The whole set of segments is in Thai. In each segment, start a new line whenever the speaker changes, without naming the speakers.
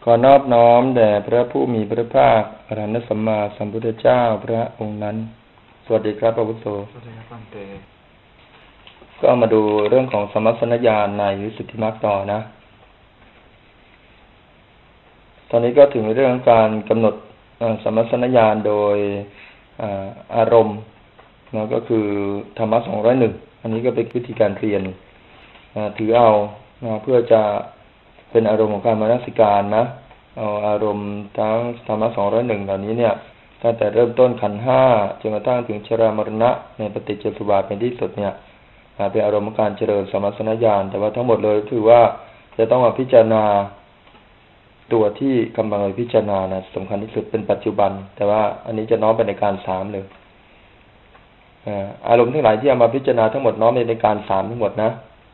ขอนอบน้อมแด่พระผู้มีพระภาคอรหันตสัมมาสัมพุทธเจ้าพระองค์นั้นสวัสดีครับพระพุทโธ
สวัสดีครับท่านเต
ก็มาดูเรื่องของสมัสสนญาณในวิสุทธิมรรคต่อนะตอนนี้ก็ถึงเรื่องการกำหนดสมัสสนญาณโดยอารมณ์นะก็คือธรรมะ201อันนี้ก็เป็นวิธีการเรียนถือเอาเพื่อจะเป็นอารมณ์ของการมนสิการนะเอาอารมณ์ทั้งธรรมะ201เหล่านี้เนี่ยตั้งแต่เริ่มต้นขันธ์5จนกระทั่งถึงชรามรณะในปฏิจจสมุปบาทเป็นที่สุดเนี่ยเป็นอารมณ์ของการเจริญสมัสสนญาณแต่ว่าทั้งหมดเลยคือว่าจะต้องมาพิจารณาตัวที่กำลังพิจารณานะสำคัญที่สุดเป็นปัจจุบันแต่ว่าอันนี้จะน้อมไปในการ3เลยอารมณ์ทั้งหลายที่เอามาพิจารณาทั้งหมดน้อมไปในการ3ทั้งหมดนะ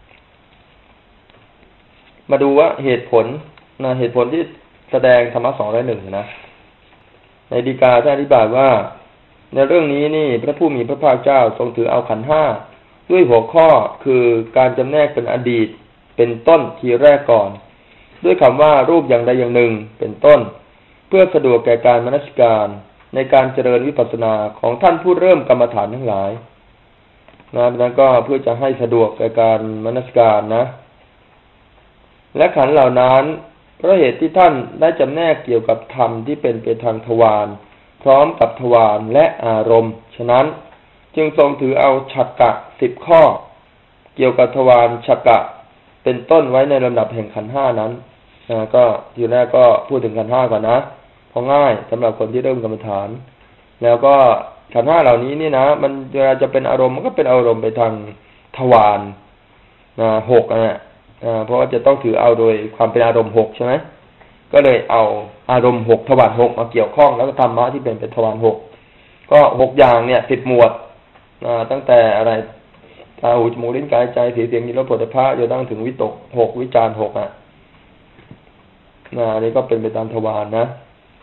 มาดูว่าเหตุผลที่แสดงธรรมะ201นะในฎีกาท่านอธิบายว่าในเรื่องนี้นี่พระผู้มีพระภาคเจ้าทรงถือเอาขันธ์5ด้วยหัวข้อคือการจำแนกเป็นอดีตเป็นต้นทีแรกก่อนด้วยคำว่ารูปอย่างใดอย่างหนึ่งเป็นต้นเพื่อสะดวกแก่การมนสิการในการเจริญวิปัสสนาของท่านผู้เริ่มกรรมฐานทั้งหลายนั้นก็เพื่อจะให้สะดวกแก่การมนสิการนะและขันธ์เหล่านั้นเพราะเหตุที่ท่านได้จำแนกเกี่ยวกับธรรมที่เป็นไปทางทวารพร้อมกับทวารและอารมณ์ฉะนั้นจึงทรงถือเอาฉักกะ10ข้อเกี่ยวกับทวารฉักกะเป็นต้นไว้ในลำดับแห่งขันธ์5นั้นก็ทีแรกก็พูดถึงขันธ์5ก่อนนะเพราะง่ายสำหรับคนที่เริ่มกรรมฐานแล้วก็ขันธ์5เหล่านี้นี่นะมันเวลาจะเป็นอารมณ์มันก็เป็นอารมณ์ไปทางทวาร6นะเพราะว่าจะต้องถือเอาโดยความเป็นอารมณ์6ใช่ไหมก็เลยเอาอารมณ์6ทวาร6มาเกี่ยวข้องแล้วก็ธรรมะที่เป็นทวาร6ก็6อย่างเนี่ย10หมวดตั้งแต่อะไรตาหูจมูกลิ้นกายใจสีเสียงกลิ่นรสผลิตภัณฑ์จนตั้งถึงวิตก6วิจารณ์6อันนี้ก็เป็นไปตามทวารนะ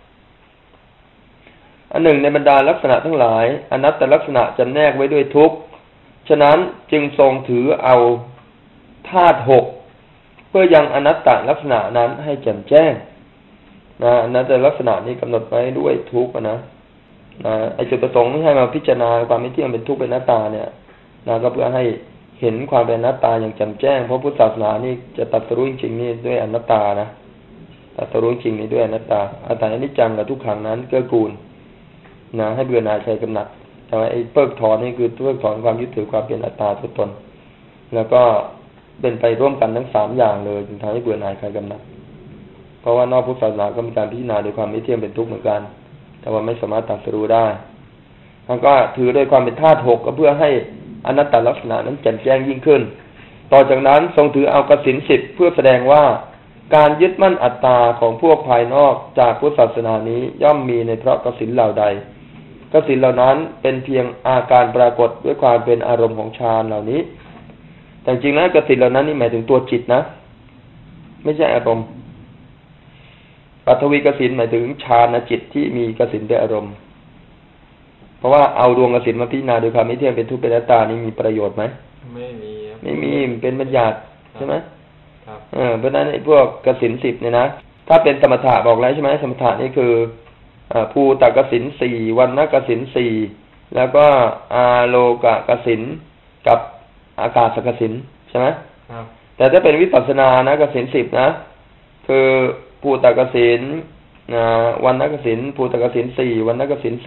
อันหนึ่งในบรรดาลักษณะทั้งหลายอนัตตลักษณะจำแนกไว้ด้วยทุกข์ฉะนั้นจึงทรงถือเอาธาตุ6เพื่อยังอนัตตลักษณะนั้นให้แจ่มแจ้งอนัตตลักษณะนี้กำหนดไว้ด้วยทุกข์นะไอ้จุดประสงค์ที่ให้มาพิจารณาความไม่เที่ยงเป็นทุกข์เป็นอนัตตาเนี่ยก็เพื่อให้เห็นความเป็นอนัตตาอย่างแจ่มแจ้งเพราะพุทธศาสนานี่จะตรัสรู้จริงๆนี่ด้วยอนัตตานะตรัสรู้จริงนี่ด้วยอนัตตาอาศัยอนิจจังกับทุกขังนั้นเกื้อกูลให้เบื่อหน่ายคลายกำหนัดแต่ว่าไอ้เพิกถอนนี่คือเพิกถอนความยึดถือความเป็นอัตตาตัวตนแล้วก็เป็นไปร่วมกันทั้ง3อย่างเลยจึงทำให้เบื่อหน่ายคลายกำหนัดเพราะว่านอกพุทธศาสนาก็มีการพิจารณาโดยความไม่เที่ยงเป็นทุกข์เหมือนกันแต่ว่าไม่สามารถตรัสรู้ได้แล้วก็ถือโดยความเป็นธาตุ6ก็เพื่อให้อนัตตลักษณะนั้นแจ่มแจ้งยิ่งขึ้นต่อจากนั้นทรงถือเอากสิณ10เพื่อแสดงว่าการยึดมั่นอัตตาของพวกภายนอกจากพุทธศาสนานี้ย่อมมีในเพราะกสิณเหล่าใดกสิณเหล่านั้นเป็นเพียงอาการปรากฏด้วยความเป็นอารมณ์ของฌานเหล่านี้แต่จริงแล้วกสิณเหล่านั้นนี่หมายถึงตัวจิตนะไม่ใช่อารมณ์ปัทวีกสิณหมายถึงฌานจิตที่มีกสิณเป็นอารมณ์เพราะว่าเอาดวงกสิณมาพิจารณาโดยความไม่เที่ยงเป็นทุกข์เป็นอนัตตานี่มีประโยชน์ไหมไม่มีเป็นบัญญัติใช่ไหมครับเพราะฉะนั้นไอ้พวกกสิณ10เนี่ยนะถ้าเป็นสมถะบอกแล้วใช่ไหมสมถะนี่คือภูตกสิณ4วรรณกสิณ4แล้วก็อาโลกกสิณกับอากาศกสิณใช่ไหมครับแต่ถ้าเป็นวิปัสสนานะกสิณ10นะคือภูตกสิณวรรณกสิณภูตกสิณ4วรรณกสิณ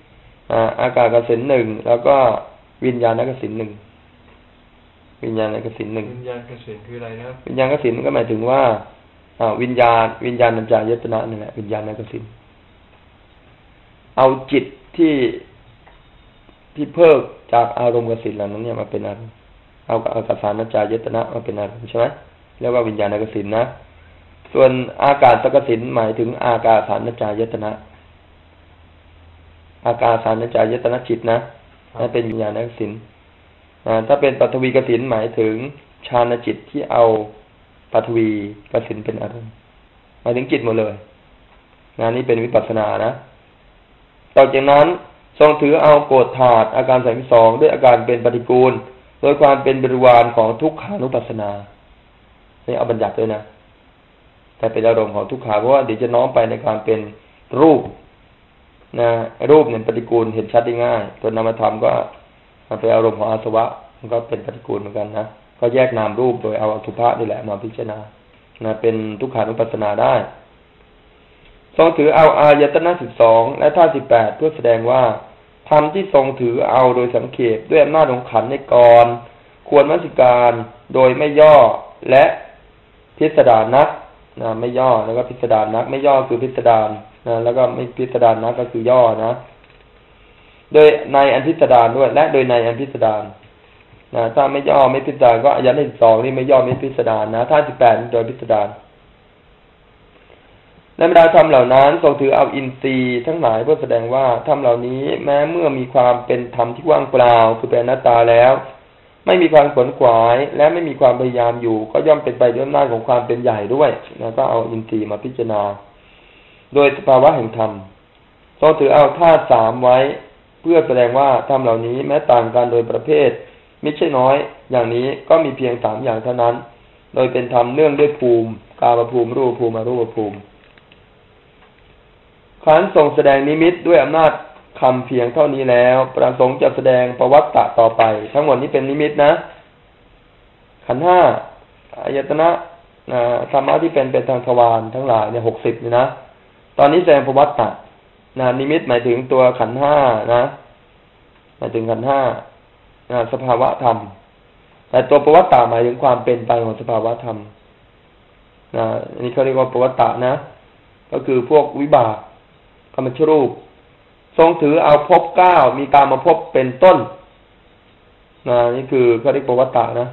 4อากาศกสิณ1แล้วก็วิญญาณกสิณ1วิญญาณกสิณ1วิญญาณกสิณคืออะไรนะวิญญาณกสิณก็หมายถึงว่าวิญญาณัญจายตนะนั่นแหละวิญญาณกสิณเอาจิตที่เพิกจากอารมณ์กสิณเหล่านั้นเนี่ยมาเป็นอารมณ์เอาอากาสานัญจายตนะมาเป็นอารมณ์ใช่ไหมเรียกว่าวิญญาณกสิณนะส่วนอากาศกสิณหมายถึงอากาสานัญจายตนะอากาสานัญจายตนะจิตนะนั่นเป็นวิญญาณกสิณถ้าเป็นปัทวีกสิณหมายถึงฌานจิตที่เอาปัทวีกสิณเป็นอารมณ์หมายถึงจิตหมดเลยนี่เป็นวิปัสสนานะต่อจากนั้นทรงถือเอาโกฏฐาตุอาการ32ด้วยอาการเป็นปฏิกูลโดยความเป็นบริวารของทุกขานุปัสสนานี่เอาบัญญัติด้วยนะแต่เป็นอารมณ์ของทุกขาเพราะว่าเดี๋ยวจะน้อมไปในการเป็นรูปนะรูปเนี่ยปฏิกูลเห็นชัดได้ง่ายตัวนามธรรมก็เป็นอารมณ์ของอาสวะมันก็เป็นปฏิกูลเหมือนกันนะก็แยกนามรูปโดยเอาอสุภะนี่แหละมาพิจารณานะเป็นทุกขานุปัสสนาได้ทรงถือเอาอายตนะ12และธาตุ18เพื่อแสดงว่าธรรมที่ทรงถือเอาโดยสังเขปด้วยอำนาจของขันธ์ในกรควรมนสิการโดยไม่ย่อและพิสดารนักนะไม่ย่อแล้วก็พิสดารนักไม่ย่อคือพิสดารนะแล้วก็ไม่พิสดารนักก็คือย่อนะโดยในอันพิสดารด้วยและโดยในอันพิสดารนะถ้าไม่ย่อไม่พิสดารก็อายตนะ12นี่ไม่ย่อไม่พิสดารนะธาตุ18โดยพิสดารในบรรดาธรรมเหล่านั้นทรงถือเอาอินทรีย์ทั้งหลายเพื่อแสดงว่าธรรมเหล่านี้แม้เมื่อมีความเป็นธรรมที่ว่างเปล่าคือเป็นอนัตตาแล้วไม่มีความขวนขวายและไม่มีความพยายามอยู่ก็ย่อมเป็นไปด้วยอำนาจของความเป็นใหญ่ด้วยนะก็เอาอินทรีย์มาพิจารณาโดยสภาวะแห่งธรรมทรงถือเอาธาตุ3ไว้เพื่อแสดงว่าธรรมเหล่านี้แม้ต่างกันโดยประเภทไม่ใช่น้อยอย่างนี้ก็มีเพียง3อย่างเท่านั้นโดยเป็นธรรมเนื่องด้วยภูมิกามภูมิรูปภูมิอรูปภูมิขันธ์ทรงแสดงนิมิตด้วยอำนาจคำเพียงเท่านี้แล้วประสงค์จะแสดงปวัตตะต่อไปทั้งหมดนี้เป็นนิมิตนะขันธ์5อายตนะธรรมะที่เป็นทางทวารทั้งหลายเนี่ย60นี่นะตอนนี้แสดงปวัตตะนิมิตหมายถึงตัวขันธ์5นะหมายถึงขันธ์5สภาวะธรรมแต่ตัวปวัตตะหมายถึงความเป็นไปของสภาวะธรรมอันนี้เขาเรียกว่าปวัตตะนะก็คือพวกวิบากกรรมชรูปทรงถือเอาภพ9มีกามภพเป็นต้นนี่คือเขาเรียกปวัตตะนะ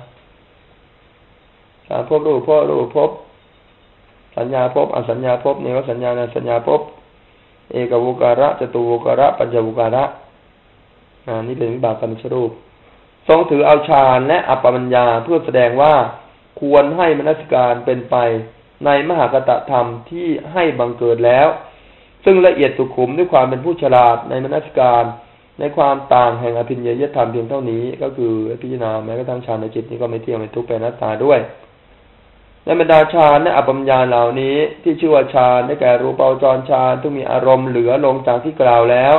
ภพรูปภพสัญญาภพอสัญญาภพเนวสัญญาสัญญาภพเอกวุการะจตุวุการะปัญจวุการะนี่เป็นวิบากกรรมชรูปทรงถือเอาฌานและอัปปมัญญาเพื่อแสดงว่าควรให้มนสิการเป็นไปในมหากตธรรมที่ให้บังเกิดแล้วซึ่งละเอียดสุขุมด้วยความเป็นผู้ฉลาดในมนสิการในความต่างแห่งอภิญญยธรรมเพียงเท่านี้ก็คือพิจารณาแม้กระทั่งฌานในจิตนี้ก็ไม่เที่ยงเป็นทุกข์เป็นอนัตตาด้วยในบรรดาฌานและอัปปมัญญาเหล่านี้ที่ชื่อว่าฌานได้แก่รูปาวจรฌานที่มีอารมณ์เหลือลงจากที่กล่าวแล้ว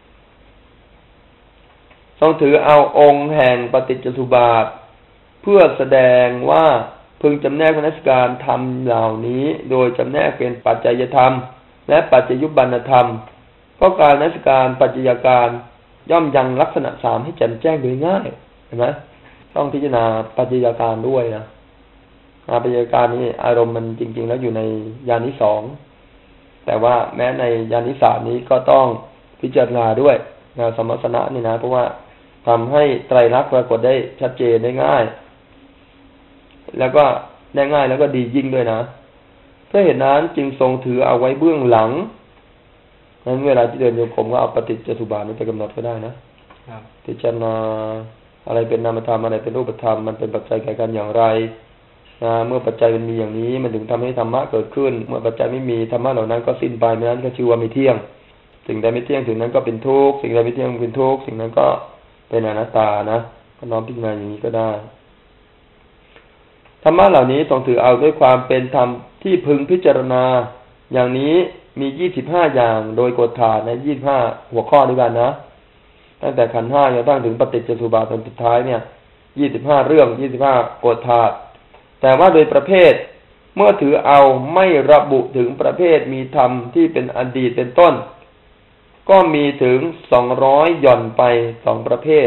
ทรงถือเอาองค์แห่งปฏิจจสุบาทเพื่อแสดงว่าพึงจำแนกมนสิการธรรมเหล่านี้โดยจำแนกเป็นปัจจัยธรรมและปัจจยุบันธรรมก็การมนสิการปัจจัยการย่อมยังลักษณะ3ให้แจ่มแจ้งโดยง่ายเห็นไหมต้องพิจารณาปัจจัยการด้วยนะปัจจัยการนี้อารมณ์มันจริงๆแล้วอยู่ในญาณที่2แต่ว่าแม้ในญาณที่3นี้ก็ต้องพิจารณาด้วยสมัสนะนี่นะเพราะว่าทำให้ไตรลักษณ์ปรากฏได้ชัดเจนได้ง่ายแล้วก็ได้ง่ายแล้วก็ดียิ่งด้วยนะเพราะเหตุนั้นจึงทรงถือเอาไว้เบื้องหลังนั้นเวลาที่เดินโยกผมก็เอาปฏิจจสุบาทนี้ไปกำหนดก็ได้นะพิจารณาอะไรเป็นนามธรรมอะไรเป็นรูปธรรมมันเป็นปัจจัยแก่กันอย่างไรเมื่อปัจจัยมันมีอย่างนี้มันถึงทำให้ธรรมะเกิดขึ้นเมื่อปัจจัยไม่มีธรรมะเหล่านั้นก็สิ้นไปไม่นั้นก็ชื่อว่าไม่เที่ยงสิ่งใดไม่เที่ยงสิ่งนั้นก็เป็นทุกข์สิ่งใดไม่เที่ยงเป็นทุกข์สิ่งนั้นก็เป็นอนัตตานะก็น้อมพิจารณาอย่างนี้ก็ได้ธรรมะเหล่านี้ทรงถือเอาด้วยความเป็นธรรมที่พึงพิจารณาอย่างนี้มี25อย่างโดยกฎฐานใน25หัวข้อด้วยกันนะตั้งแต่ขันธ์5จนถึงปฏิจจสมุปบาทตอนสุดท้ายเนี่ย25เรื่อง25กฎฐานแต่ว่าโดยประเภทเมื่อถือเอาไม่ระบุถึงประเภทมีธรรมที่เป็นอดีตเป็นต้นก็มีถึง200หย่อนไป2ประเภท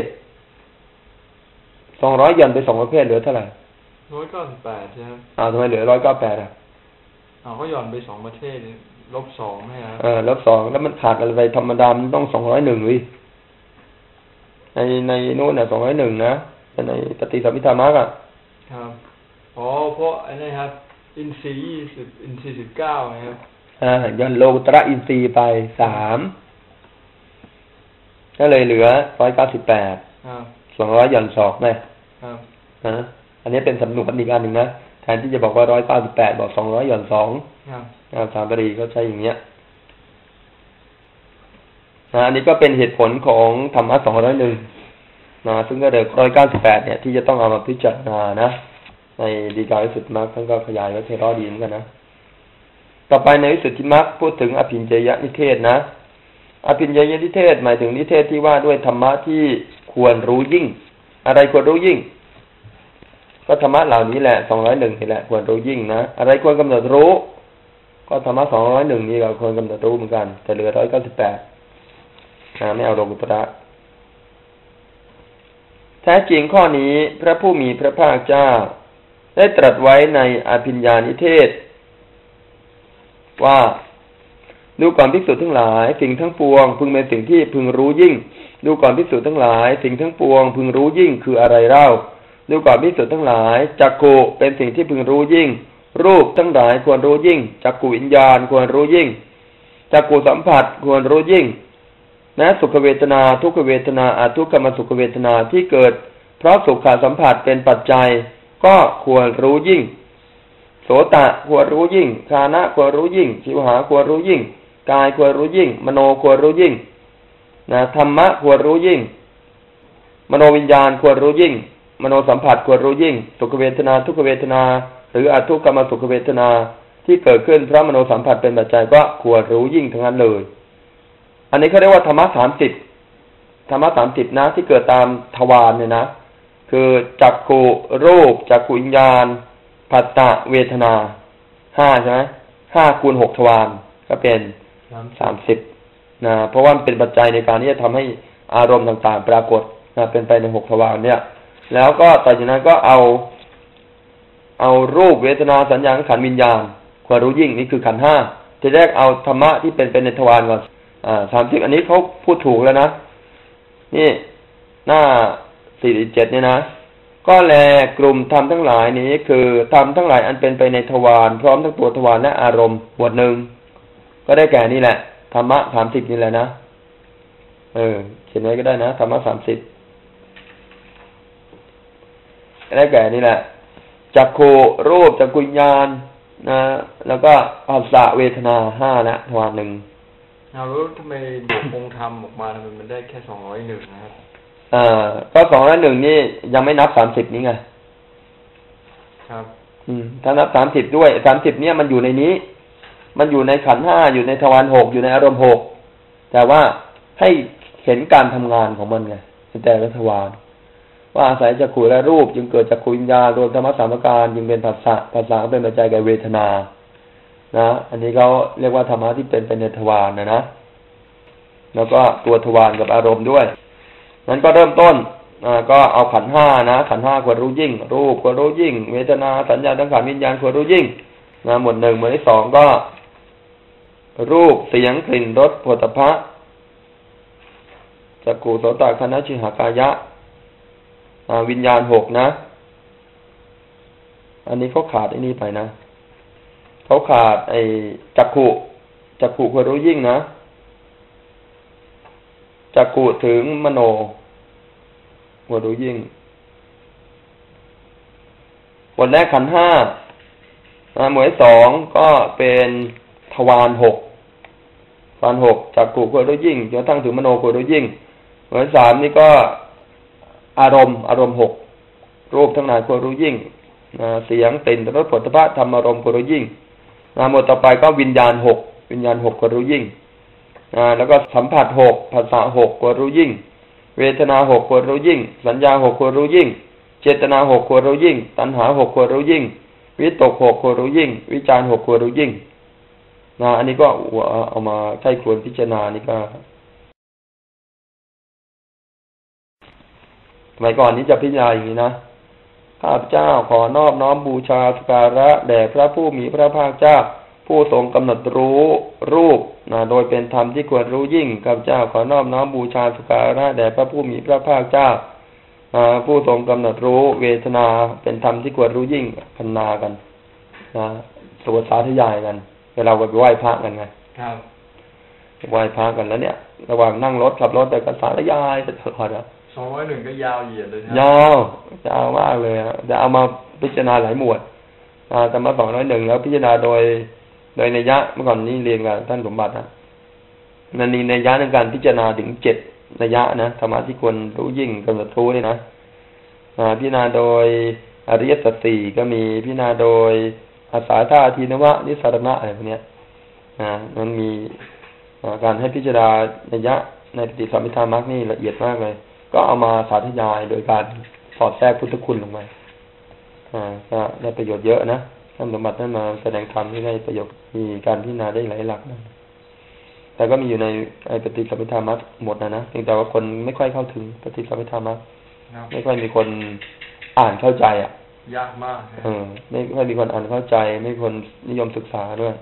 200หย่อนไป2ประเภทเหลือเท่าไหร่
198ใช่ไหม
ทำไมเหลือ198
เขาหย่อนไป2ประเภท-2ให้ครับ
-2แล้วมันขาดอะไรไปธรรมดามันต้อง201วิในโน้นน่ะ201นะในปฏิสัมภิธามรรคอ่ะ
ครับเพราะไอ้นี่ครับอินทรีย์20อินทรีย์19นะครับ
ย่อนโลกุตระอินทรีย์ไป3ก็เลยเหลือ198
ครับ
200หย่อน2ไหม
ครับ
อันนี้เป็นสำนวนอีกอันหนึ่งนะแทนที่จะบอกว่า198บอก200หย่อน2
ครับ
สามบรีก็ใช้อย่างเงี้ยอันนี้ก็เป็นเหตุผลของธรรมะ201ซึ่งก็เดี๋ยว198เนี่ยที่จะต้องเอามาพิจารณานะในดีกาวิสุทธิมรรคท่านก็ขยายไว้ให้รอดีเหมือนกันนะต่อไปในวิสุทธิมรรคพูดถึงอภิญญยนิเทศนะอภิญญยนิเทศหมายถึงนิเทศที่ว่าด้วยธรรมะที่ควรรู้ยิ่งอะไรควรรู้ยิ่งก็ธรรมะเหล่านี้แหละ201นี่แหละควรรู้ยิ่งนะอะไรควรกำหนดรู้ก็ธรรมะ201นี่ก็ควรกำหนดรู้เหมือนกันแต่เหลือ198ไม่เอาโลกุตระแท้จริงข้อนี้พระผู้มีพระภาคเจ้าได้ตรัสไว้ในอภิญญานิเทศว่าดูก่อนภิกษุทั้งหลายสิ่งทั้งปวงพึงเป็นสิ่งที่พึงรู้ยิ่งดูก่อนภิกษุทั้งหลายสิ่งทั้งปวงพึงรู้ยิ่งคืออะไรเล่าดูก่อนภิกษุทั้งหลายจักขุเป็นสิ่งที่พึงรู้ยิ่งรูปทั้งหลายควรรู้ยิ่งจักขุวิญญาณควรรู้ยิ่งจักขุสัมผัสควรรู้ยิ่งนะสุขเวทนาทุกขเวทนาอทุกขมสุขเวทนาที่เกิดเพราะสุขสัมผัสเป็นปัจจัยก็ควรรู้ยิ่งโสตะควรรู้ยิ่งฆานะควรรู้ยิ่งชิวหาควรรู้ยิ่งกายควรรู้ยิ่งมโนควรรู้ยิ่งนะธรรมะควรรู้ยิ่งมโนวิญญาณควรรู้ยิ่งมโนสัมผัสควรรู้ยิ่งสุขเวทนาทุกขเวทนาหรืออทุกขมสุขเวทนาที่เกิดขึ้นเพราะมโนสัมผัสเป็นปัจจัยก็ควรรู้ยิ่งทั้งนั้นเลยอันนี้เขาเรียกว่าธรรมะ30ธรรมะ30นะที่เกิดตามทวารเนี่ยนะคือจักขุรูปจักขุวิญญาณผัสสะเวทนา5ใช่ไหม5คูณ6ทวารก็เป็น30นะเพราะว่ามันเป็นปัจจัยในการที่จะทำให้อารมณ์ต่างๆปรากฏนะเป็นไปใน6ทวารเนี่ยแล้วก็ต่อจากนั้นก็เอารูปเวทนาสัญญาสังขารวิญญาณควรรู้ยิ่งนี่คือขันธ์5ทีแรกเอาธรรมะที่เป็นในทวารก่อน30อันนี้เขาพูดถูกแล้วนะนี่หน้า47เนี่ยนะก็แลกลุ่มธรรมทั้งหลายนี้คือธรรมทั้งหลายอันเป็นไปในทวารพร้อมทั้งตัวทวารและอารมณ์หมวดหนึ่งก็ได้แก่นี่แหละธรรมะ30นี่แหละนะเขียนไว้ก็ได้นะธรรมะ30ได้แก่นี่แหละจักขุรูปจักขุวิญญาณนะแล้วก็ผัสสะเวทนา5นะทวารหนึ่ง
แล้วทำไมบวกองค์ธรรมออกมาทำไมมันได้แค่201นะครับ
ก็201นี่ยังไม่นับ30นี่ไง
ครับ
ถ้านับ30ด้วย30เนี่ยมันอยู่ในนี้มันอยู่ในขันธ์5อยู่ในทวาร6อยู่ในอารมณ์6แต่ว่าให้เห็นการทำงานของมันไงแต่ละทวารว่าอาศัยจักขุและรูปจึงเกิดจักขุวิญญาณรวมธรรมะ3ประการจึงเป็นผัสสะเป็นปัจจัยแก่เวทนานะอันนี้เขาเรียกว่าธรรมะที่เป็นไปในทวารนะแล้วก็ตัวทวารกับอารมณ์ด้วยนั้นก็เริ่มต้นก็เอาขันธ์5นะขันธ์5ควรรู้ยิ่งรูปควรรู้ยิ่งเวทนาสัญญาสังขารวิญญาณควรรู้ยิ่งนะหมวด1หมวดที่2ก็รูปเสียงกลิ่นรสโผฏฐัพพะจักขุโสตฆันธ์ชิวหากายะวิญญาณ6นะอันนี้เขาขาดไอ้นี่ไปนะเขาขาดไอ้จักขุควรรู้ยิ่งนะจักขุถึงมโนควรรู้ยิ่งหมวดแรกขันธ์5หมวดที่2ก็เป็นทวาร6ทวาร6จักขุควรรู้ยิ่งจนกระทั่งถึงมโนควรรู้ยิ่งหมวดที่3นี่ก็อารมณ์6รูปทั้งหลายควรรู้ยิ่งเสียงกลิ่นรสโผฏฐัพพะธรรมอารมณ์ควรรู้ยิ่งหมวดต่อไปก็วิญญาณ6ควรรู้ยิ่งแล้วก็สัมผัส6ผัสสะ6ควรรู้ยิ่งเวทนา6ควรรู้ยิ่งสัญญา6ควรรู้ยิ่งเจตนา6ควรรู้ยิ่งตัณหา6ควรรู้ยิ่งวิตก6ควรรู้ยิ่งวิจารณ์6ควรรู้ยิ่งอันนี้ก็เอามาใช้ควรพิจารณานี่ก็สมัยก่อนนี้จะพิจารณาอย่างนี้นะข้าพเจ้าขอนอบน้อมบูชาสักการะแด่พระผู้มีพระภาคเจ้าผู้ทรงกำหนดรู้รูปโดยเป็นธรรมที่ควรรู้ยิ่งข้าพเจ้าขอนอบน้อมบูชาสักการะแด่พระผู้มีพระภาคเจ้าผู้ทรงกำหนดรู้เวทนาเป็นธรรมที่ควรรู้ยิ่งพรรณนากันสวดสาธยายกันเวลาไปไหว้พระกันไง
ครับ
ไหว้พระกันแล้วเนี่ยระหว่างนั่งรถขับรถไปกันสาธยายตลอด
201ก็ยาวเหยียดเลย
ยาวมากเลยจะเอามาพิจารณาหลายหมวดธรรมะ201แล้วพิจารณาโดยนัยยะเมื่อก่อนนี้เรียนกับท่านสมบัตินั่นนี่นัยยะในการพิจารณาถึง7นัยยะนะธรรมะที่ควรรู้ยิ่งกำหนดรู้นี่นะพิจารณาโดยอริยสัจ4ก็มีพิจารณาโดยอาสาธาทีนวะนิสรณะอะไรพวกนี้มันมีการให้พิจารณานัยยะในปฏิสัมภิทามรรคนี่ละเอียดมากเลยก็เอามาสาธยายโดยการสอดแทรกพุทธคุณลงไปก็ได้ประโยชน์เยอะนะท่านสมบัติท่านมาแสดงธรรมที่ได้ประโยชน์มีการพิจารณาได้หลายหลักนะแต่ก็มีอยู่ในปฏิสัมภิทามรรคหมดนะเพียงแต่ว่าคนไม่ค่อยเข้าถึงปฏิสัมภิทามรรคไม่ค่อยมีคนอ่านเข้าใจ
ยากมาก
ไม่ค่อยมีคนอ่านเข้าใจไม่มีคนนิยมศึกษาด้วย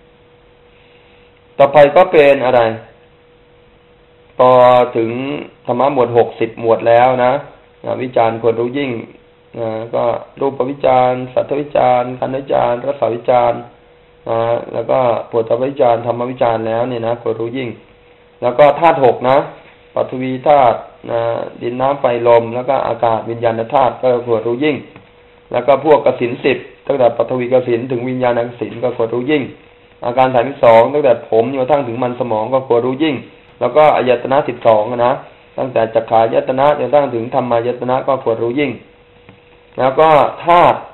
ต่อไปก็เป็นอะไรพอถึงธรรมะหมวด60หมวดแล้วนะวิจารณ์ควรรู้ยิ่งก็รูปวิจารณ์สัทธวิจารณ์ขันธวิจารณ์รสวิจารณ์แล้วก็โผฏฐัพพวิจารณ์ธรรมวิจารณ์แล้วเนี่ยนะควรรู้ยิ่งแล้วก็ธาตุ6นะปฐวีธาตุดินน้ำไฟลมแล้วก็อากาศวิญญาณธาตุก็ควรรู้ยิ่งแล้วก็พวกกสิณ10ตั้งแต่ปฐวีกสิณถึงวิญญาณกสิณก็ควรรู้ยิ่งอาการ32ตั้งแต่ผมจนกระทั่งถึงมันสมองก็ควรรู้ยิ่งแล้วก็อายตนะ12นะตั้งแต่จักขายตนะจนกระทั่งถึงธรรมายตนะก็ควรรู้ยิ่งแล้วก็ธาตุ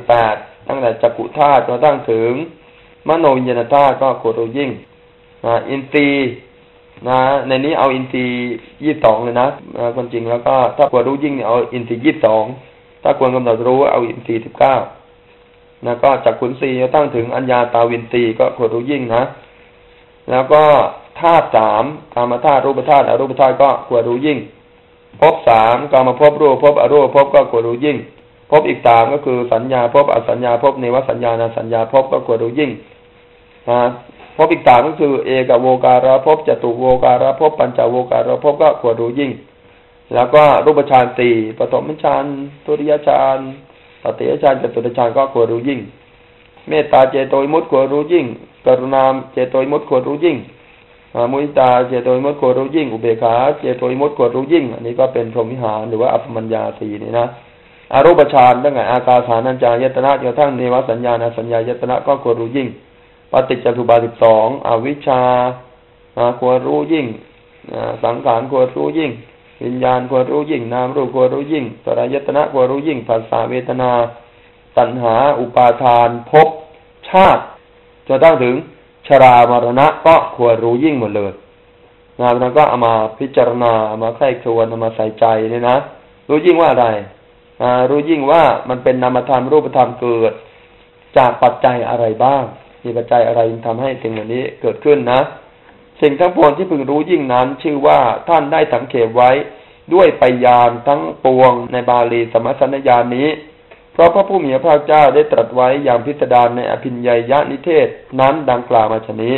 18ตั้งแต่จักขุธาตุจนกระทั่งถึงมโนวิญญาณธาตุก็ควรรู้ยิ่งอินทรีย์ในนี้เอาอินทรีย์22เลยนะความจริงแล้วก็ถ้าควรรู้ยิ่งเอาอินทรีย์22ถ้าควรกำหนดรู้เอาอินทรีย์19แล้วก็จักขุนทรีย์จนตั้งถึงอัญญาตาวินทรีย์ก็ควรรู้ยิ่งนะแล้วก็ธาตุ3กามธาตุรูปธาตุอรูปธาตุก็ควรรู้ยิ่งภพ3กามภพรูปภพอรูปภพก็ควรรู้ยิ่งภพอีก3ก็คือสัญญาภพอสัญญาภพเนวสัญญานาสัญญาภพก็ควรรู้ยิ่งภพอีก3ก็คือเอกโวการภพจตุโวการภพปัญจโวการภพก็ควรรู้ยิ่งแล้วก็รูปฌาน4ปฐมฌานทุติยฌานตติยฌานจตุตฌานก็ควรรู้ยิ่งเมตตาเจโตวิมุตติควรรู้ยิ่งกรุณาเจโตวิมุตติควรรู้ยิ่งมุทิตาเจโตวิมุตติควรรู้ยิ่งอุเบกขาเจโตวิมุตติควรรู้ยิ่งอันนี้ก็เป็นพรหมวิหารหรือว่าอัปปมัญญา4นี่นะอรูปฌานตั้งแต่อากาสานัญจายตนะจนกระทั่งเนวสัญญาณสัญญายตนะก็ควรรู้ยิ่งปฏิจจสมุปบาท12อวิชชาควรรู้ยิ่งสังขารควรรู้ยิ่งวิญญาณควรรู้ยิ่งนามรูปควรรู้ยิ่งสลายตนะควรรู้ยิ่งภาษาเวทนาตัณหาอุปาทานภพชาติจนตั้งถึงชรามรณะก็ควรรู้ยิ่งหมดเลยแล้วก็เอามาพิจารณาเอามาใคร่ครวญเอามาใส่ใจเนี่ยนะรู้ยิ่งว่าอะไรรู้ยิ่งว่ามันเป็นนามธรรมรูปธรรมเกิดจากปัจจัยอะไรบ้างมีปัจจัยอะไรทำให้สิ่งเหล่านี้เกิดขึ้นนะสิ่งทั้งปวงที่พึงรู้ยิ่งนั้นชื่อว่าท่านได้สังเขปไว้ด้วยปัญญาทั้งปวงในบาลีสมัสสนญาณนี้เพราะพระผู้มีพระภาคเจ้าได้ตรัสไว้อย่างพิสดารในอภิญญยนิเทศนั้นดังกล่าวมาฉะนี้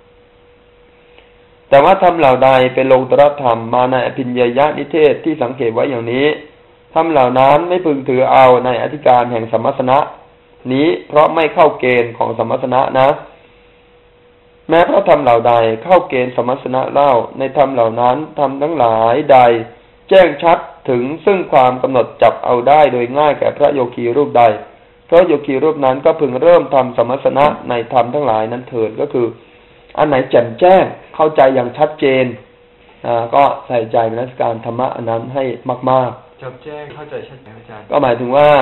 แต่ว่าธรรมเหล่าใดเป็นโลกุตตรธรรมมาในอภิญญยนิเทศที่สังเขปไว้อย่างนี้ธรรมเหล่านั้นไม่พึงถือเอาในอธิการแห่งสัมมัสสนะนี้เพราะไม่เข้าเกณฑ์ของสัมมัสสนะนะแม้พระธรรมเหล่าใดเข้าเกณฑ์สัมมัสสนะเล่าในธรรมเหล่านั้นธรรมทั้งหลายใดแจ้งชัดถึงซึ่งความกำหนดจับเอาได้โดยง่ายแก่พระโยคีรูปใดพระโยคีรูปนั้นก็พึงเริ่มทำสัมมัสสนะในธรรมทั้งหลายนั้นเถิดก็คืออันไหนแจ่มแจ้งเข้าใจอย่างชัดเจนก็ใส่ใจในการธรรมะอันนั้นให้มากๆ
แจ่มแจ้งเข้าใจชัดเจนอาจารย์
ก็หมายถึงว่า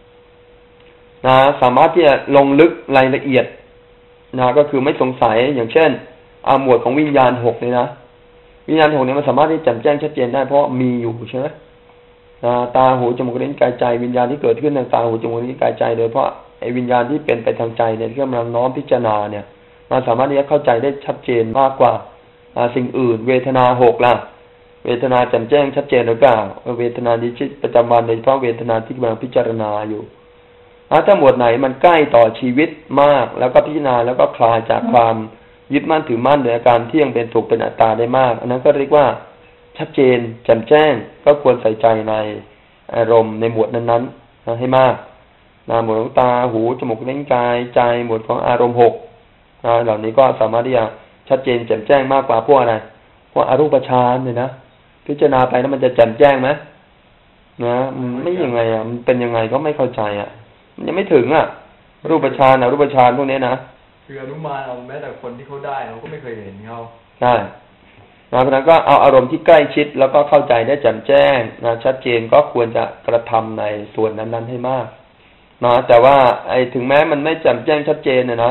สามารถที่จะลงลึกรายละเอียดก็คือไม่สงสัยอย่างเช่นหมวดของวิญญาณ6เนี่ยนะวิญญาณ6เนี่ยมันสามารถที่จะแจ่มแจ้งชัดเจนได้เพราะมีอยู่ใช่ไหมตาหูจมูกลิ้นกายใจวิญญาณที่เกิดขึ้นในตาหูจมูกลิ้นกายใจโดยเพราะไอ้วิญญาณที่เป็นไปทางใจเนี่ยที่กำลังน้อมพิจารณาเนี่ยมันสามารถที่จะเข้าใจได้ชัดเจนมากกว่าสิ่งอื่นเวทนา6ล่ะเวทนาแจ่มแจ้งชัดเจนหรือเปล่าเวทนาที่ชีวิตประจำวันโดยเฉพาะเวทนาที่กำลังพิจารณาอยู่ถ้าหมวดไหนมันใกล้ต่อชีวิตมากแล้วก็พิจารณาแล้วก็คลายจากความยึดมั่นถือมั่นโดยอาการเที่ยงเป็นสุขเป็นอัตตาได้มากอันนั้นก็เรียกว่าชัดเจนแจ่มแจ้งก็ควรใส่ใจในอารมณ์ในหมวดนั้นๆให้มากหมวดของตาหูจมูกลิ้นกายใจหมวดของอารมณ์6เหล่านี้ก็สามารถที่จะชัดเจนแจ่มแจ้งมากกว่าพวกอะไรพวกอรูปฌานเนี่ยนะพิจารณาไปแล้วมันจะแจ่มแจ้งไหมไม่ยังไงมันเป็นยังไงก็ไม่เข้าใจมันยังไม่ถึงรูปฌานรูปฌานพวกนี้นะ
คืออนุมานเอาแม้แต่คนที่เขาได้เราก็ไม่เคยเห็นเขา
ใช่เพราะนั้นก็เอาอารมณ์ที่ใกล้ชิดแล้วก็เข้าใจได้แจ่มแจ้งชัดเจนก็ควรจะกระทำในส่วนนั้นๆให้มากแต่ว่าถึงแม้มันไม่แจ่มแจ้งชัดเจนนะ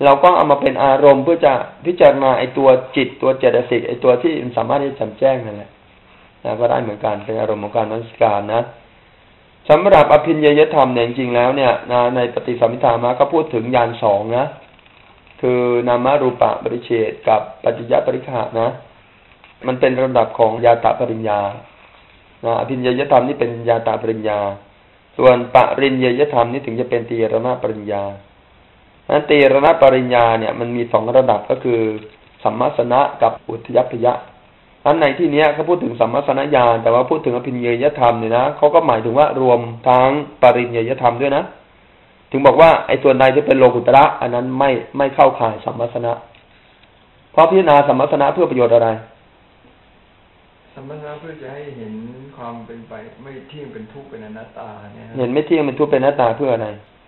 เราก็เอามาเป็นอารมณ์เพื่อจะพิจารณาไอ้ตัวจิตตัวเจตสิกไอ้ตัวที่มันสามารถที่จะแจ่มแจ้งนั่นแหละก็ได้เหมือนกันเป็นอารมณ์ของการนมัสการนะสำหรับอภิญญยธรรมเนี่ยจริงๆแล้วเนี่ยในปฏิสัมภิทามะก็พูดถึงญาณสองนะคือนามรูปะปริเฉดกับปัจจยปริฆะนะมันเป็นระดับของญาตปริญญาอภิญญยธรรมนี่เป็นญาตปริญญาส่วนปริญญยธรรมนี่ถึงจะเป็นตีรณปริญญานั้นตีรณปริญญาเนี่ยมันมีสองระดับก็คือสัมมาสนะกับอุทยัพพยะอันในที่นี้เขาพูดถึงสัมมาสนญาณแต่ว่าพูดถึงอภิญญยธรรมเนี่ยนะเขาก็หมายถึงว่ารวมทั้งปริญญยธรรมด้วยนะถึงบอกว่าไอ้ส่วนใดที่เป็นโลกุตระอันนั้นไม่เข้าข่ายสัมมาสนะเพราะพิจารณาสัมมาสนะเพื่อประโยชน์อะไร
สัมมาสนะเพื่อจะให้เห็นความเป็นไปไม่เที่ยงเป็นทุกข์เป็นอนัตตาเนี่ย
เห็นไม่เที่ยงเป็นทุกข์เป็นอนัตตาเพื่ออะไร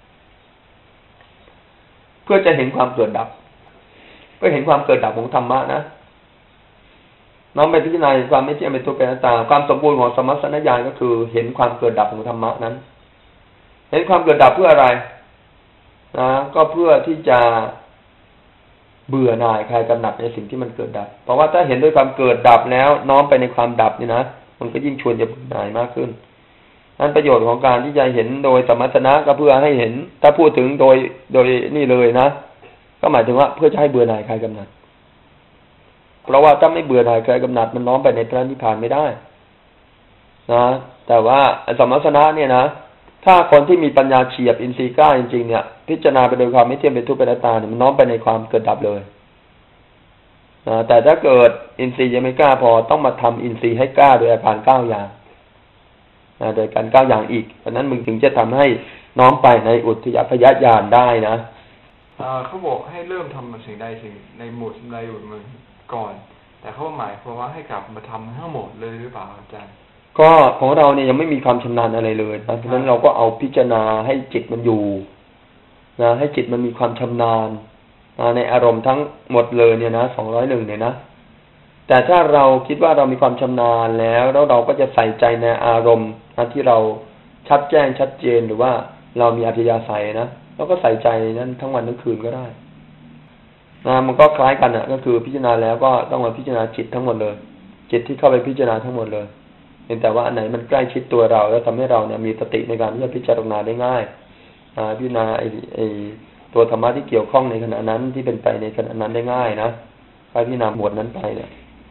เพื่อจะเห็นความเกิดดับเพื่อเห็นความเกิดดับของธรรมะนะน้องไปพิจารณาความไม่เที่ยงเป็นทุกข์เป็นอนัตตาความสมบูรณ์ของสัมมาสนญาณก็คือเห็นความเกิดดับของธรรมะนั้นเห็นความเกิดดับเพื่ออะไรนะก็เพื่อที่จะเบื่อหน่ายคลายกำหนัดในสิ่งที่มันเกิดดับเพราะว่าถ้าเห็นด้วยความเกิดดับแล้วน้อมไปในความดับนี่นะมันก็ยิ่งชวนจะเบื่อหน่ายมากขึ้นนั่นประโยชน์ของการที่จะเห็นโดยสัมมัสนะก็เพื่อให้เห็นถ้าพูดถึงโดยนี่เลยนะก็หมายถึงว่าเพื่อจะให้เบื่อหน่ายคลายกำหนัดเพราะว่าถ้าไม่เบื่อหน่ายคลายกำหนัดมันน้อมไปในพระนิพพานไม่ได้นะแต่ว่าสัมมัสนะเนี่ยนะถ้าคนที่มีปัญญาเฉียบอินทรีย์กล้าจริงๆเนี่ยพิจารณาไปโดยความไม่เที่ยงเป็นทุกข์เป็นอนัตตาเนี่ยมันน้อมไปในความเกิดดับเลยนะแต่ถ้าเกิดอินทรีย์ยังไม่กล้าพอต้องมาทำอินทรีย์ให้กล้าโดยอาการ9อย่างนะโดยการ9อย่างอีกเพราะนั้นมึงถึงจะทำให้น้อมไปในอุทยัพพยญาณได้นะ
เขาบอกให้เริ่มทำสิ่งใดสิ่งในหมดใดหมดมือก่อนแต่เขาหมายความว่าให้กลับมาทำทั้งหมดเลยหรือเปล่าอาจารย์
ก็ของเราเนี่ยยังไม่มีความชำนาญอะไรเลยนะเพราะฉะนั้นเราก็เอาพิจารณาให้จิตมันอยู่นะให้จิตมันมีความชำนาญในอารมณ์ทั้งหมดเลยเนี่ยนะ201เนี่ยนะแต่ถ้าเราคิดว่าเรามีความชำนาญแล้วเราก็จะใส่ใจในอารมณ์ที่เราชัดแจ้งชัดเจนหรือว่าเรามีอัธยาศัยนะเราก็ใส่ใจนั้นทั้งวันทั้งคืนก็ได้มันก็คล้ายกันก็คือพิจารณาแล้วก็ต้องมาพิจารณาจิตทั้งหมดเลยจิตที่เข้าไปพิจารณาทั้งหมดเลยแต่ว่าอันไหนมันใกล้ชิดตัวเราแล้วทำให้เราเนี่ยมีสติในการที่จะพิจารณาได้ง่ายพิจารณาไอ้ตัวธรรมะที่เกี่ยวข้องในขณะนั้นที่เป็นไปในขณะนั้นได้ง่ายนะไปพิจารณาหมวดนั้นไปเนี่ย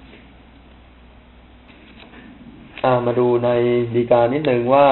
มาดูในฎีกานิดนึงว่า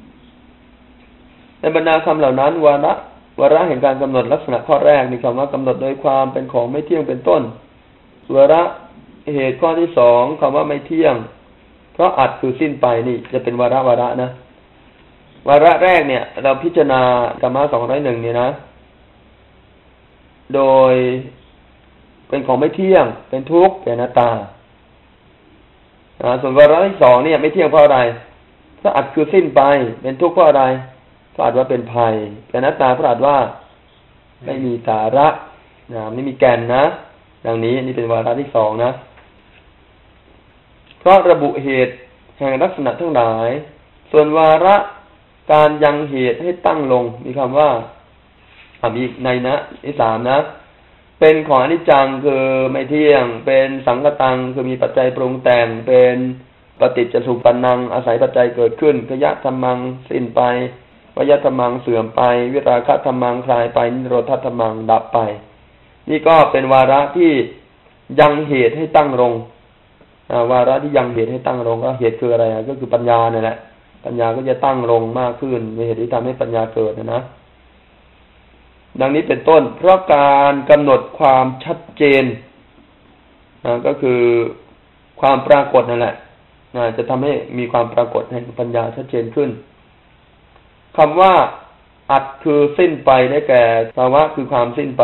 ในบรรดาคำเหล่านั้นวาระแห่งการกำหนดลักษณะข้อแรกมีคำว่ากำหนดโดยความเป็นของไม่เที่ยงเป็นต้นวาระเหตุข้อที่2คำว่าไม่เที่ยงเพราะอัดคือสิ้นไปนี่จะเป็นวาระนะวาระแรกเนี่ยเราพิจารณากรรมะ201เนี่ยนะโดยเป็นของไม่เที่ยงเป็นทุกข์เป็นอนัตตาส่วนวาระที่2เนี่ยไม่เที่ยงเพราะอะไรเพราะอัดคือสิ้นไปเป็นทุกข์เพราะอะไรเพราะอัดว่าเป็นภัยเป็นอนัตตาเพราะอัดว่าไม่มีสาระไม่มีแก่นนะดังนี้นี่เป็นวาระที่2นะเพราะระบุเหตุแห่งลักษณะทั้งหลายส่วนวาระการยังเหตุให้ตั้งลงมีคำว่ามีในนะที่3นะเป็นของอนิจจังคือไม่เที่ยงเป็นสังคตังคือมีปัจจัยปรุงแต่งเป็นปฏิจจสุปปันนังอาศัยปัจจัยเกิดขึ้นขยะธรรมังสิ้นไปวยธรรมังเสื่อมไปวิราคะธรรมังคลายไปนิโรธธรรมังดับไปนี่ก็เป็นวาระที่ยังเหตุให้ตั้งลงวาระที่ยังเหตุให้ตั้งลงก็เหตุคืออะไรก็คือปัญญาเนี่ยแหละปัญญาก็จะตั้งลงมากขึ้นในเหตุที่ทำให้ปัญญาเกิดนะดังนี้เป็นต้นเพราะการกำหนดความชัดเจนก็คือความปรากฏนั่นแหละจะทำให้มีความปรากฏแห่งปัญญาชัดเจนขึ้นคำว่าอัตคือสิ้นไปได้แก่ภาวะคือความสิ้นไป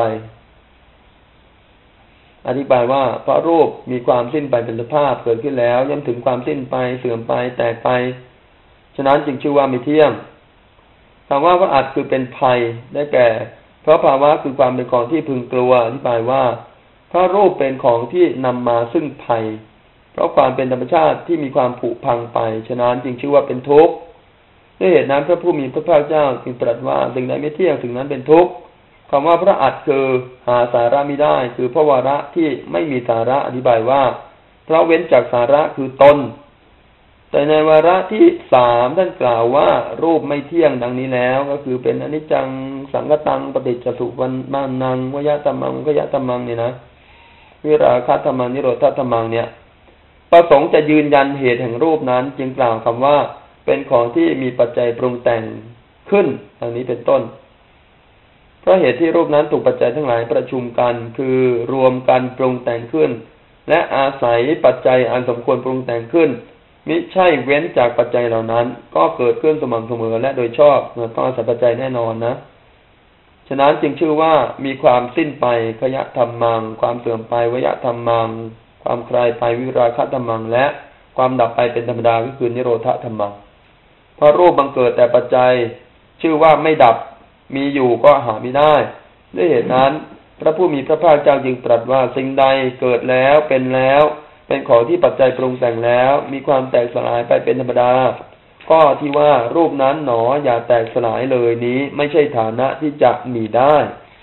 อธิบายว่าเพราะรูปมีความสิ้นไปเป็นสภาพเกิดขึ้นแล้วย่อมถึงความสิ้นไปเสื่อมไปแตกไปฉะนั้นจึงชื่อว่าไม่เที่ยงคำว่าพระอัตคือเป็นภัยได้แก่เพราะภาวะคือความเป็นของที่พึงกลัวอธิบายว่าเพราะรูปเป็นของที่นำมาซึ่งภัยเพราะความเป็นธรรมชาติที่มีความผุพังไปฉะนั้นจึงชื่อว่าเป็นทุกข์ด้วยเหตุนั้นพระผู้มีพระภาคเจ้าจึงตรัสว่าสิ่งใดไม่เที่ยงสิ่งนั้นเป็นทุกข์คำว่าพระอัฏฐคือหาสาระไม่ได้คือพระวาระที่ไม่มีสาระอธิบายว่าเพราะเว้นจากสาระคือตนแต่ในวาระที่สามท่านกล่าวว่ารูปไม่เที่ยงดังนี้แล้วก็คือเป็นอนิจจังสังคตังปฏิจจสุวรรณนังวยตัมมังขยตัมมังเนี่ยนะวิราคะธัมมังนิโรธธัมมังเนี่ยประสงค์จะยืนยันเหตุแห่งรูปนั้นจึงกล่าวคำว่าเป็นของที่มีปัจจัยปรุงแต่งขึ้นดังนี้เป็นต้นเพราะเหตุที่รูปนั้นถูกปัจจัยทั้งหลายประชุมกันคือรวมกันปรุงแต่งขึ้นและอาศัยปัจจัยอันสมควรปรุงแต่งขึ้นมิใช่เว้นจากปัจจัยเหล่านั้นก็เกิดขึ้นสม่ำเสมอและโดยชอบต้องอาศัยปัจจัยแน่นอนนะฉะนั้นจึงชื่อว่ามีความสิ้นไปขยะธัมมังความเสื่อมไปวยธัมมังความคลายไปวิราคะธัมมังและความดับไปเป็นธรรมดาก็คือนิโรธธัมมังเพราะรูปบังเกิดแต่ปัจจัยชื่อว่าไม่ดับมีอยู่ก็หาไม่ได้ด้วยเหตุนั้นพระผู้มีพระภาคเจ้าจึงตรัสว่าสิ่งใดเกิดแล้วเป็นแล้วเป็นของที่ปัจจัยปรุงแต่งแล้วมีความแตกสลายไปเป็นธรรมดาก็ที่ว่ารูปนั้นหนออย่าแตกสลายเลยนี้ไม่ใช่ฐานะที่จะมีได้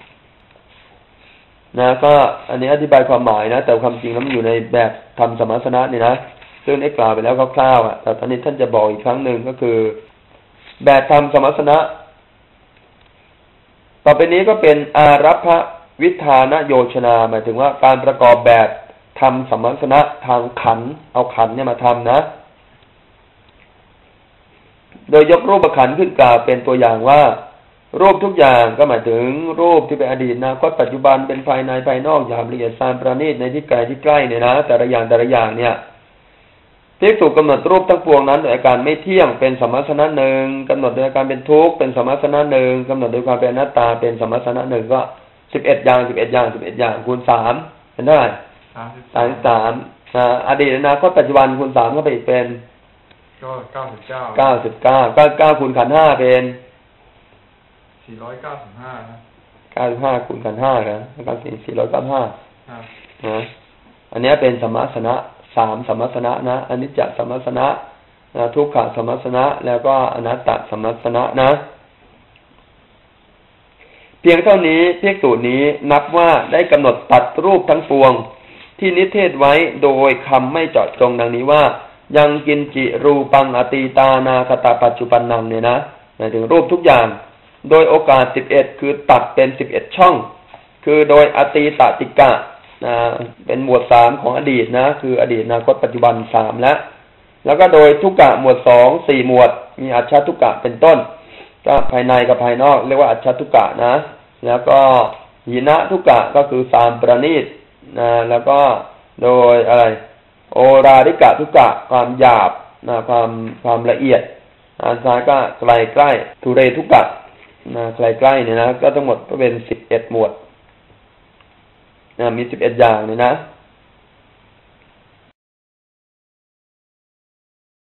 นะก็อันนี้อธิบายความหมายนะแต่ความจริงแล้วมันอยู่ในแบบธรรมสมัสนะนี่นะซึ่งได้กล่าวไปแล้วคร่าวๆแต่ตอนนี้ท่านจะบอกอีกครั้งหนึ่งก็คือแบบธรรมสมัสนะต่อไปนี้ก็เป็นอารัพพวิธานโยชนาหมายถึงว่าการประกอบแบบทำสมัสนะทางขันธ์เอาขันธ์เนี่ยมาทำนะโดยยกรูปขันธ์ขึ้นกล่าวเป็นตัวอย่างว่ารูปทุกอย่างก็หมายถึงรูปที่เป็นอดีตอนาคตปัจจุบันเป็นภายในภายนอกหยาบละเอียดซามประณีตในที่ไกลที่ใกล้เนี่ยนะแต่ละอย่างเนี่ยภิกษุกำหนดรูปทั้งปวงนั้นโดยอาการไม่เที่ยงเป็นสมัสนะหนึ่งกำหนดโดยอาการเป็นทุกข์เป็นสมัสนะหนึ่งกำหนดโดยความเป็นอนัตตาเป็นสมัสนะหนึ่งก็11 อย่างคูณ3เป็นเท่าไหร่33อดีตอนาคตปัจจุบันคูณ3ก็ไปอีกเป็น
ก็
99คูณขันธ์5เป็น
495นะ
95คูณขันธ์5นะ495นะอันนี้เป็นสมัสนะ3สมัสนะนะอนิจจสมัสนะทุกขสมัสนะแล้วก็อนัตตสมัสนะนะเพียงเท่านี้ภิกษุนี้นับว่าได้กำหนดตัดรูปทั้งปวงที่นิเทศไว้โดยคำไม่เจาะจงดังนี้ว่ายังกินจิรูปังอตีตานาคตาปัจจุบันนังเนี่ยนะหมายถึงรูปทุกอย่างโดยโอกาส11คือตัดเป็น11ช่องคือโดยอตีตติกะเป็นหมวด3ของอดีตนะคืออดีตอนาคตปัจจุบัน3แล้วก็โดยทุกกะหมวด2 4หมวดมีอัจฉทุกกะเป็นต้นก็ภายในกับภายนอกเรียกว่าอัจฉทุกกะนะแล้วก็หินะทุกกะก็คือสามประณีตแล้วก็โดยอะไรโอราริกะทุกกะความหยาบความละเอียดอันท้ายก็ไกลใกล้ทุเรทุกกะไกลใกล้เนี่ยนะก็ทั้งหมดก็เป็น11หมวดมี11อย่างเนี่ยนะ